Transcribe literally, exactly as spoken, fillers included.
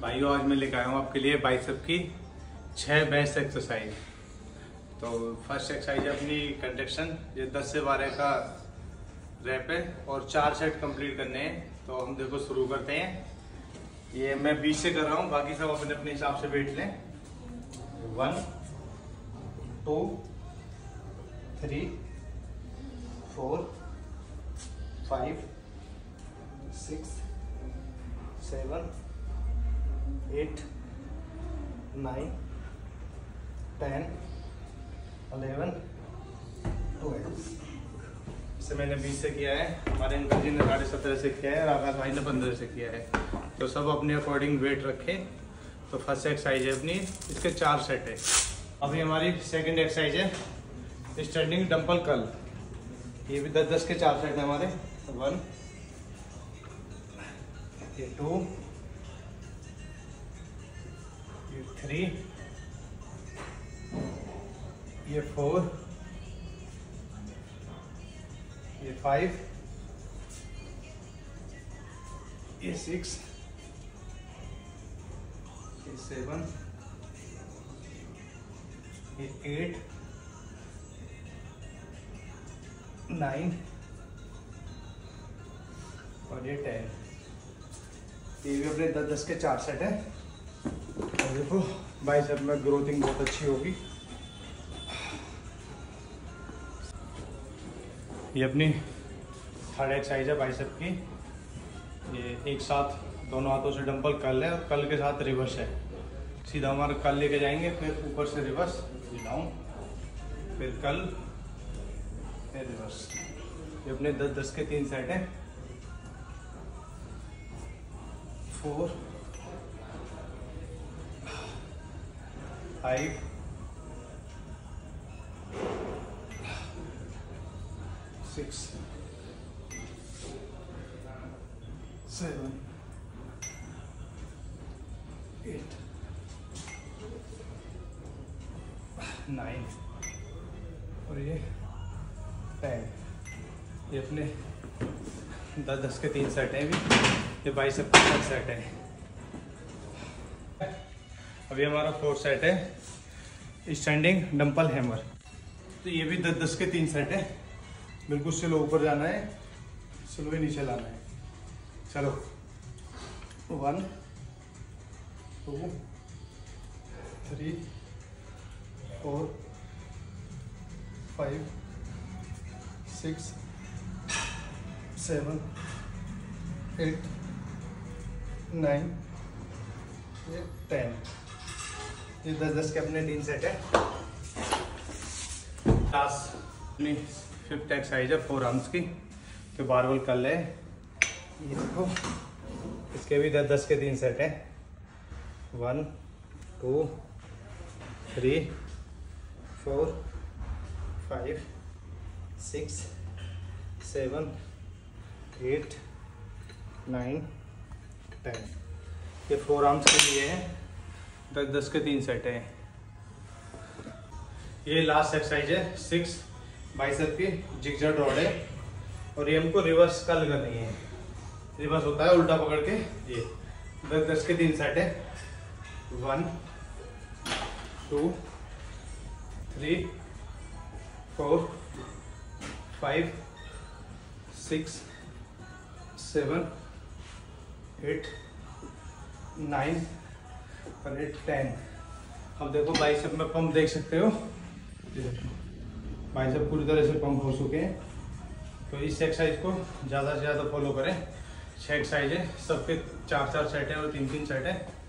भाइयों, आज मैं लेकर आया हूँ आपके लिए बाइसेप की छह बेस्ट एक्सरसाइज। तो फर्स्ट एक्सरसाइज है अपनी कंट्रैक्शन। ये दस से बारह का रैप है और चार सेट कंप्लीट करने हैं। तो हम देखो शुरू करते हैं। ये मैं बीस से कर रहा हूँ, बाकी सब अपने अपने हिसाब से बैठ लें। One two three four five six seven eight nine ten eleven twelve. इसे मैंने बीस से किया है, हमारे अंकल जी ने साढ़े सत्रह से किया है और आकाश भाई ने पंद्रह से किया है। तो सब अपने अकॉर्डिंग वेट रखें। तो फर्स्ट एक्सरसाइज है अपनी, इसके चार सेट है। अभी हमारी सेकंड एक्सरसाइज है स्टैंडिंग डंपल कर्ल। ये भी दस दस के चार सेट है हमारे। वन, ये टू, ये थ्री, ये फोर, ये फाइव, ये सिक्स, ये सेवन, ये एट, नाइन और ये टेन। ये भी अपने दस दस के चार सेट है। और देखो बाइसेप में ग्रोथिंग बहुत अच्छी होगी। ये अपनी थर्ड एक्सरसाइज है बाइसेप की। ये एक साथ दोनों हाथों से डंपल कर्ल है और कर्ल के साथ रिवर्स है। सीधा हमारा कर्ल लेके जाएंगे, फिर ऊपर से रिवर्स, डाउन, फिर कर्ल, फिर रिवर्स। ये अपने दस दस के तीन सेट हैं। Four, five, six, seven, eight, nine और ये टेन। ये अपने दस दस के तीन सेट हैं। अभी ये बाइसेप का थर्ड सेट है। अभी हमारा फोर्थ सेट है स्टैंडिंग डंपल हैमर। तो ये भी दस दस के तीन सेट है। बिल्कुल स्लो ऊपर जाना है, स्लो ही नीचे लाना है। चलो, one two three four five six seven eight nine ten. ये दस दस के अपने तीन सेट है। लास्ट अपनी फिफ्थ एक्सरसाइज है फोर आर्म्स की। तो बारबल कर्ल है। ये देखो, इसके भी दस दस के तीन सेट है। One two three four five six seven eight nine ten. ये फोर आर्म्स के लिए है, दस दस के तीन सेट है। ये लास्ट एक्सरसाइज है सिक्स बाइसेप की जिगजैग रॉड है। और ये हमको रिवर्स कर्ल करनी है। रिवर्स होता है उल्टा पकड़ के। ये दस दस के तीन सेट है। One two three four five six seven eight nine और एट टेन। अब देखो बाइसेप में पंप देख सकते हो। बाइसेप पूरी तरह से पंप हो चुके हैं। तो इस एक्सरसाइज को ज़्यादा से ज़्यादा फॉलो करें। छः एक्सरसाइज है, सबके चार चार सेट है और तीन तीन सेट है।